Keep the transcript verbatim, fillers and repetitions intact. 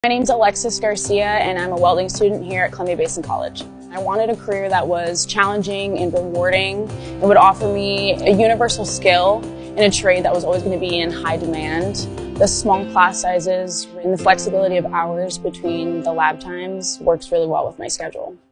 My name's Alexis Garcia, and I'm a welding student here at Columbia Basin College. I wanted a career that was challenging and rewarding and would offer me a universal skill in a trade that was always going to be in high demand. The small class sizes and the flexibility of hours between the lab times works really well with my schedule.